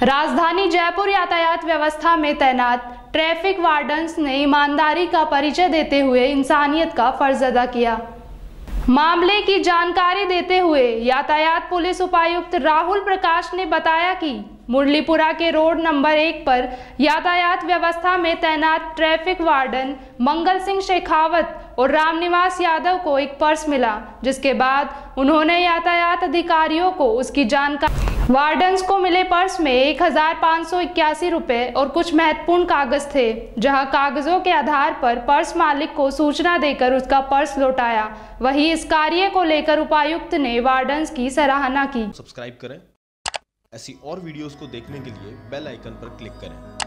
राजधानी जयपुर यातायात व्यवस्था में तैनात ट्रैफिक वार्डन्स ने ईमानदारी का परिचय देते हुए इंसानियत का फर्ज अदा किया। मामले की जानकारी देते हुए यातायात पुलिस उपायुक्त राहुल प्रकाश ने बताया कि मुरलीपुरा के रोड नंबर 1 पर यातायात व्यवस्था में तैनात ट्रैफिक वार्डन मंगल सिंह शेखावत और रामनिवास यादव को एक पर्स मिला, जिसके बाद उन्होंने यातायात अधिकारियों को उसकी जानकारी। वार्डन्स को मिले पर्स में 1581 रुपये और कुछ महत्वपूर्ण कागज थे, जहां कागजों के आधार पर पर्स मालिक को सूचना देकर उसका पर्स लौटाया। वहीं इस कार्य को लेकर उपायुक्त ने वार्डन्स की सराहना की। सब्सक्राइब करें। ऐसी और वीडियोस को देखने के लिए बेल आइकन पर क्लिक करें।